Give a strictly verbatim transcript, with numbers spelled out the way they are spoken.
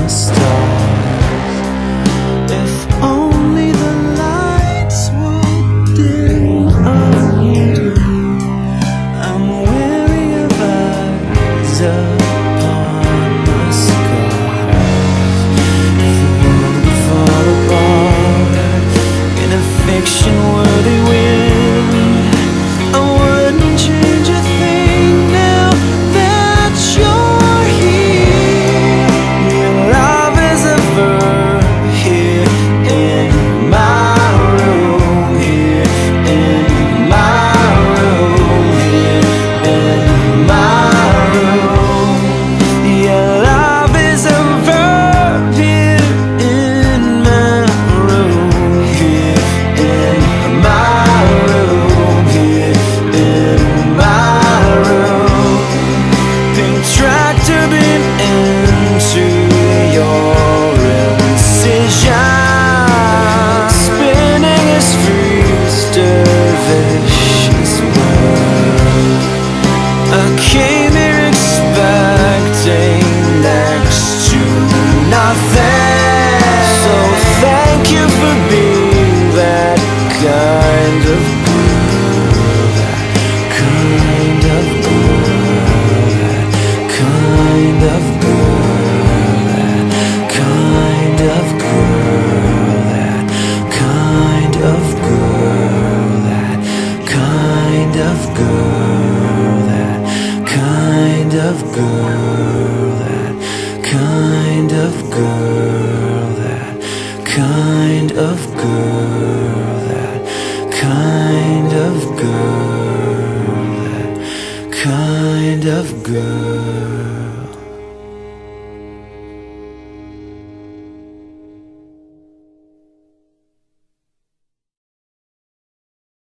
the stars. If only the lights would dim around you. I'm weary of eyes upon my scars. If the world would fall apart in a fiction-worthy wind, I wouldn't change a thing now that you're here. Your love is a verb here in my room, here in my room, here in my room. Your love is a verb here in my room, here in my room, here in my room. Pink tractor been into your incision, spinning his freeze dervishes world. I came here expecting next to nothing, so thank you for being that kind of girl, that kind of girl, that kind of girl, that kind of girl, that kind of girl, that kind of girl, that kind of girl, that kind of girl, that kind of girl, that kind of girl, that kind of girl.